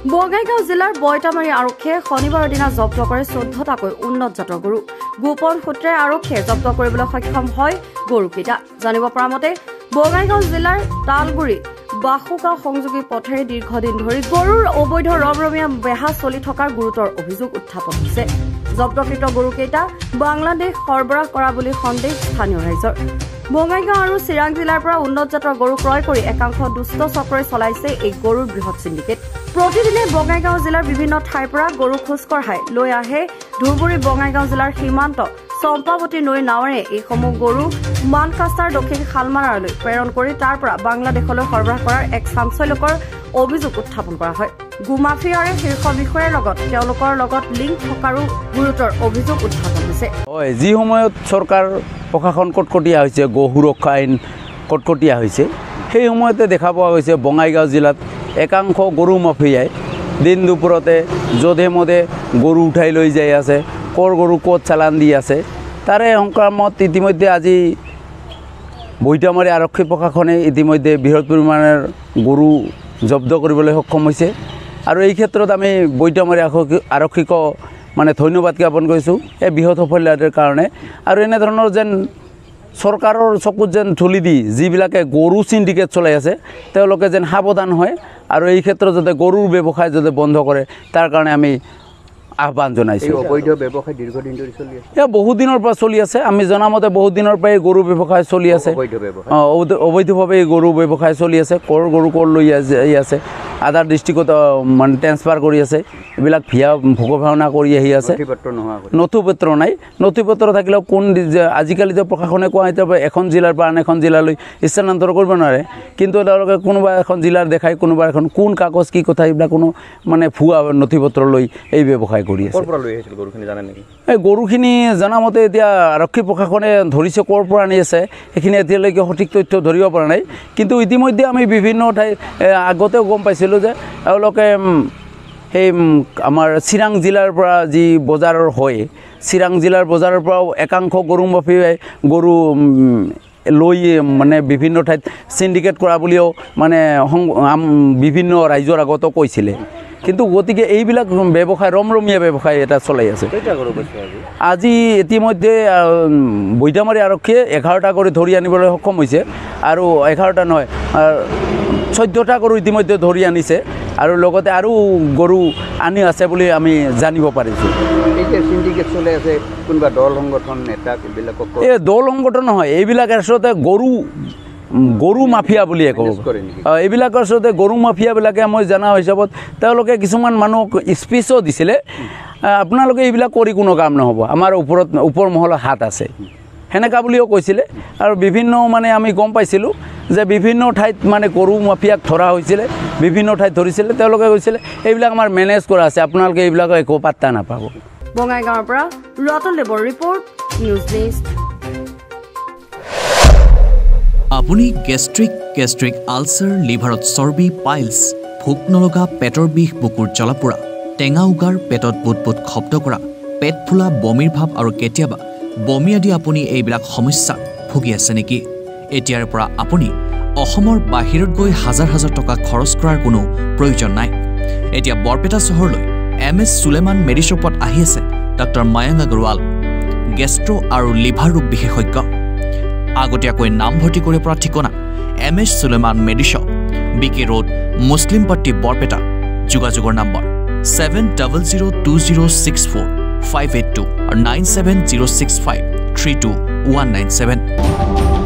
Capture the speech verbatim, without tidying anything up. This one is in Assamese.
বঙাইগাঁও জিলাৰ বইটামাৰী আৰক্ষীয়ে শনিবাৰৰ দিনা জব্দ কৰে চৈধ্যটাকৈ উন্নত জাতৰ গৰু গোপন সূত্ৰে আৰক্ষীয়ে জব্দ কৰিবলৈ সক্ষম হয় গৰুকেইটা জানিব পৰা মতে বঙাইগাঁও জিলাৰ তালগুৰি বাসুগাঁও সংযোগী পথেৰে দীৰ্ঘদিন ধৰি গৰুৰ অবৈধ ৰমৰমীয়া বেহা চলি থকাৰ গুৰুতৰ অভিযোগ উত্থাপন হৈছে জব্দকৃত গৰুকেইটা বাংলাদেশ সৰবৰাহ কৰা বুলি সন্দেহ স্থানীয় ৰাইজৰ বঙাইগাঁও আৰু চিৰাং জিলাৰ পৰা উন্নত জাতৰ গৰু ক্ৰয় কৰি একাংশ দুষ্ট চক্ৰই চলাইছে এই গৰুৰ বৃহৎ সিন্ডিকেট প্ৰতিদিনে বঙাইগাঁও জিলাৰ বিভিন্ন ঠাইৰ পৰা গৰু খোজ কঢ়াই লৈ আহে ধুবুৰী বঙাইগাঁও জিলাৰ সীমান্ত চম্পাৱতী নৈ নাৱেৰে এইসমূহ গৰু মানকাস্তাৰ দক্ষিণ শালমাৰালৈ প্ৰেৰণ কৰি তাৰ পৰা বাংলাদেশলৈ সৰবৰাহ কৰাৰ এক চাঞ্চল্যকৰ অভিযোগ উত্থাপন কৰা হয় গুমাফিয়াৰে শীৰ্ষ বিষয়াৰ লগত তেওঁলোকৰ লগত লিংক থকাৰো গুৰুতৰ অভিযোগ উত্থাপন হৈছে হয় যি সময়ত চৰকাৰ প্ৰশাসন কটকটীয়া হৈছে গো সুৰক্ষা আইন কটকটীয়া হৈছে সেই সময়তে দেখা পোৱা গৈছে বঙাইগাঁও জিলাত একাংশ গৰু মাফিয়াই দিন দুপৰতে যধে মধে গৰু উঠাই লৈ যাই আছে কৰ গৰু ক'ত চালান দি আছে তাৰে সংক্ৰামত ইতিমধ্যে আজি বইটামাৰী আৰক্ষী প্ৰশাসনে ইতিমধ্যে বৃহৎ পৰিমাণৰ গৰু জব্দ কৰিবলৈ সক্ষম হৈছে আৰু এই ক্ষেত্ৰত আমি বইটামাৰী আৰক্ষীক মানে ধন্যবাদ জ্ঞাপন কৰিছোঁ এই বৃহৎ সফলতাৰ কাৰণে আৰু এনেধৰণৰ যেন চৰকাৰৰ চকুত যেন ধূলি দি যিবিলাকে গৰু সিন্ডিকেট চলাই আছে তেওঁলোকে যেন সাৱধান হয় আৰু এই ক্ষেত্ৰত যাতে গৰুৰ ব্যৱসায় যাতে বন্ধ কৰে তাৰ কাৰণে আমি আহ্বান জনাইছোঁ অবৈধ ব্যৱসায় দীৰ্ঘদিন ধৰি চলি আছে এয়া বহুত দিনৰ পৰা চলি আছে আমি জনামতে বহুত দিনৰ পৰাই গৰু ব্যৱসায় চলি আছে অঁ অবৈধভাৱে গৰু ব্যৱসায় চলি আছে কৰ গৰু কৰ লৈ আছে আদাৰ ডিষ্ট্ৰিক্টত মানে ট্ৰেন্সফাৰ কৰি আছে এইবিলাক ভিয়া ভোগ ভাওনা কৰি আহি আছে নথি পত্ৰ নাই নথি পত্ৰ থাকিলেও কোন আজিকালি যে প্ৰশাসনে কোৱা এতিয়া এখন জিলাৰ পৰা আন এখন জিলালৈ স্থানান্তৰ কৰিব নোৱাৰে কিন্তু তেওঁলোকে কোনোবা এখন জিলাৰ দেখাই কোনোবা এখন কোন কাগজ কি কথা এইবিলাক কোনো মানে ভুৱা নথি পত্ৰ লৈ এই ব্যৱসায় কৰি আছে এই গৰুখিনি জনামতে এতিয়া আৰক্ষী প্ৰশাসনে ধৰিছে ক'ৰ পৰা আনি আছে সেইখিনি এতিয়ালৈকে সঠিক তথ্য ধৰিব পৰা নাই কিন্তু ইতিমধ্যে আমি বিভিন্ন ঠাই আগতেও গম পাইছিলোঁ যে তেওঁলোকে সেই আমাৰ চিৰাং জিলাৰ পৰা যি বজাৰৰ হয় চিৰাং জিলাৰ বজাৰৰ পৰাও একাংশ গৰু মাফিয়াই গৰু লৈ মানে বিভিন্ন ঠাইত সিন্ডিকেট কৰা বুলিও মানে বিভিন্ন ৰাইজৰ আগতো কৈছিলে কিন্তু গতিকে এইবিলাক ব্যৱসায় ৰমৰমীয়া ব্যৱসায় এটা চলাই আছে আজি ইতিমধ্যে বইটামাৰী আৰক্ষীয়ে এঘাৰটা কৰি ধৰি আনিবলৈ সক্ষম হৈছে আৰু এঘাৰটা নহয় চৈধ্যটা গৰু ইতিমধ্যে ধৰি আনিছে আৰু লগতে আৰু গৰু আনি আছে বুলি আমি জানিব পাৰিছোঁ দল সংগঠন নেতা এই দল সংগঠন নহয় এইবিলাক আচলতে গৰু গৰু মাফিয়া বুলিয়ে ক'ব এইবিলাক আচলতে গৰু মাফিয়াবিলাকে মই জনা হিচাপত তেওঁলোকে কিছুমান মানুহক স্পীচো দিছিলে আপোনালোকে এইবিলাক কৰি কোনো কাম নহ'ব আমাৰ ওপৰত ওপৰ মহলৰ হাত আছে সেনেকা বুলিও কৈছিলে আৰু বিভিন্ন মানে আমি গম পাইছিলোঁ যে বিভিন্ন ঠাইত মানে গৰু মাফিয়াক ধৰা হৈছিলে বিভিন্ন ঠাইত ধৰিছিলে তেওঁলোকে কৈছিলে এইবিলাক আমাৰ মেনেজ কৰা আছে আপোনালোকে এইবিলাক একো পাত্তা নাপাব বঙাইগাঁৱৰ পৰা ৰতন দেৱৰ ৰিপৰ্ট নিউজ লিষ্ট আপুনি গেষ্ট্ৰিক গেষ্ট্ৰিক আলচাৰ লিভাৰত চৰ্বি পাইলছ ভোক নলগা পেটৰ বিষ বুকুৰ জ্বলাপোৰা টেঙা উগাৰ পেটত বুট বুট শব্দ কৰা পেট ফুলা বমিৰ ভাৱ আৰু কেতিয়াবা বমি আদি আপুনি এইবিলাক সমস্যাত ভুগি আছে নেকি এতিয়াৰ পৰা আপুনি অসমৰ বাহিৰত গৈ হাজাৰ হাজাৰ টকা খৰচ কৰাৰ কোনো প্ৰয়োজন নাই এতিয়া বৰপেটা চহৰলৈ এম এছ সুলেমান মেডিশ্বপত আহি আছে ডক্টৰ মায়াং আগৰৱাল গেষ্ট্ৰ' আৰু লিভাৰ ৰোগ বিশেষজ্ঞ আগতীয়াকৈ নামভৰ্তি কৰিব পৰা ঠিকনা M S Suleman medishop B K road মুছলিমপট্টি বৰপেটা যোগাযোগৰ নম্বৰ seven double zero' two zero' six four five eight two আৰু nine seven zero' six five three two one nine seven